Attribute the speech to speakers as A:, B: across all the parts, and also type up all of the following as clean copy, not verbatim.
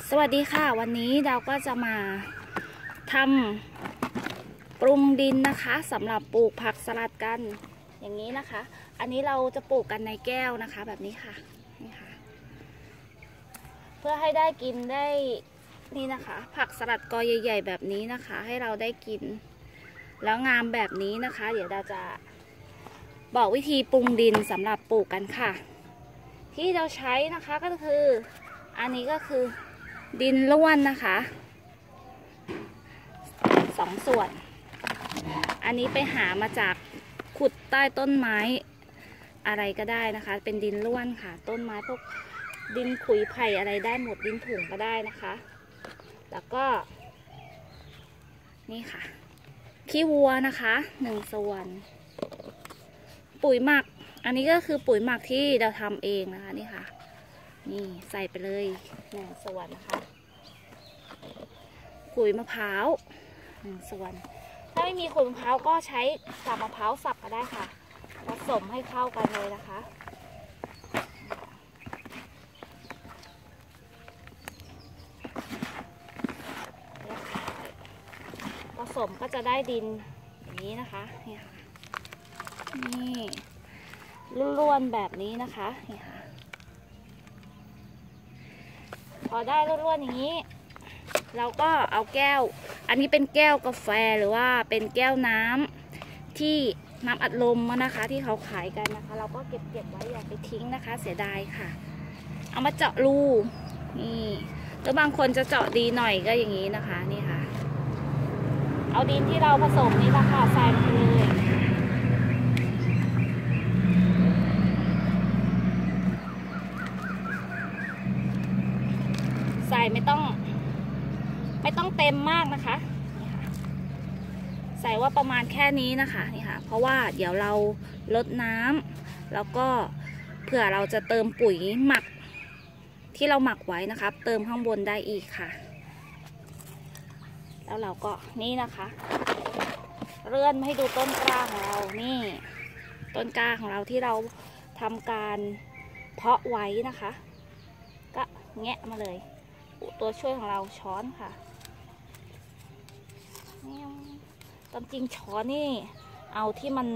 A: สวัสดีค่ะวันนี้เราก็จะมาทำปรุงดินนะคะสำหรับปลูกผักสลัดกันอย่างนี้นะคะอันนี้เราจะปลูกกันในแก้วนะคะแบบนี้ค่ะนี่ค่ะเพื่อให้ได้กินได้นี่นะคะผักสลัดกอใหญ่ๆแบบนี้นะคะให้เราได้กินแล้วงามแบบนี้นะคะเดี๋ยวเราจะบอกวิธีปรุงดินสำหรับปลูกกันค่ะที่เราใช้นะคะก็คืออันนี้ก็คือดินล้วนนะคะ2 ส่วนอันนี้ไปหามาจากขุดใต้ต้นไม้อะไรก็ได้นะคะเป็นดินล้วนค่ะต้นไม้พวกดินขุยไผ่อะไรได้หมดดินถุงก็ได้นะคะแล้วก็นี่ค่ะขี้วัวนะคะ1 ส่วนปุ๋ยหมักอันนี้ก็คือปุ๋ยหมักที่เราทำเองนะคะนี่ค่ะนี่ใส่ไปเลย1 ส่วนนะคะขุยมะพร้าว1 ส่วนถ้าไม่มีขุยมะพร้าวก็ใช้กาบมะพร้าวสับก็ได้ค่ะผสมให้เข้ากันเลยนะคะผสมก็จะได้ดินอย่างนี้นะคะนี่ค่ะนี่ล้วนๆแบบนี้นะคะนี่ค่ะพอได้ล้วนๆอย่างนี้เราก็เอาแก้วอันนี้เป็นแก้วกาแฟหรือว่าเป็นแก้วน้ำที่น้ำอัดลมนะคะที่เขาขายกันนะคะเราก็เก็บไว้อย่าไปทิ้งนะคะเสียดายค่ะเอามาเจาะรูนี่แล้วบางคนจะเจาะดีหน่อยก็อย่างนี้นะคะนี่ค่ะเอาดินที่เราผสมนี่นะคะใส่ลงไปเลยใส่ไม่ต้องเต็มมากนะคะนี่ค่ะใส่ว่าประมาณแค่นี้นะคะนี่ค่ะเพราะว่าเดี๋ยวเราลดน้ำแล้วก็เผื่อเราจะเติมปุ๋ยหมักที่เราหมักไว้นะคะเติมข้างบนได้อีกค่ะแล้วเราก็นี่นะคะเลื่อนมาให้ดูต้นกล้าของเรานี่ต้นกล้าของเราที่เราทำการเพาะไว้นะคะก็แงะมาเลยตัวช่วยของเราช้อนค่ะตามจริงช้อนนี่เอาที่มัน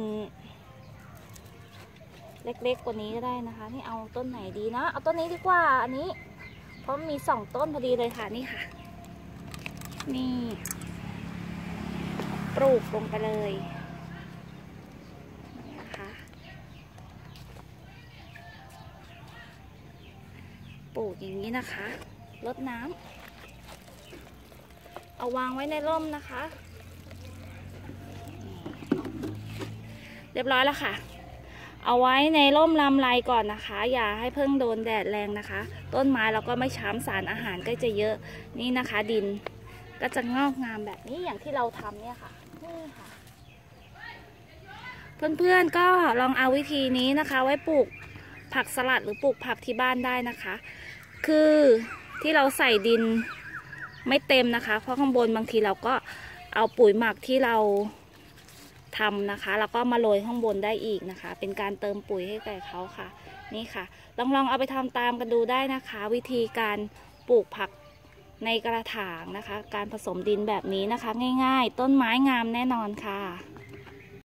A: เล็กๆกว่านี้ก็ได้นะคะนี่เอาต้นไหนดีนะเอาต้นนี้ดีกว่าอันนี้เพราะมี2 ต้นพอดีเลยค่ะนี่ค่ะนี่ปลูกลงไปเลยนะคะปลูกอย่างนี้นะคะรดน้ำเอาวางไว้ในร่มนะคะเรียบร้อยแล้วค่ะเอาไว้ในร่มลำไรก่อนนะคะอย่าให้เพิ่งโดนแดดแรงนะคะต้นไม้เราก็ไม่ช้ำสารอาหารก็จะเยอะนี่นะคะดินก็จะงอกงามแบบนี้อย่างที่เราทำเนี่ยค่ะนี่ค่ะเพื่อนๆก็ลองเอาวิธีนี้นะคะไว้ปลูกผักสลัดหรือปลูกผักที่บ้านได้นะคะคือที่เราใส่ดินไม่เต็มนะคะเพราะข้างบนบางทีเราก็เอาปุ๋ยหมักที่เราทำนะคะแล้วก็มาโรยข้างบนได้อีกนะคะเป็นการเติมปุ๋ยให้แก่เขาค่ะนี่ค่ะลองเอาไปทำตามกันดูได้นะคะวิธีการปลูกผักในกระถางนะคะการผสมดินแบบนี้นะคะง่ายๆต้นไม้งามแน่นอนค่ะ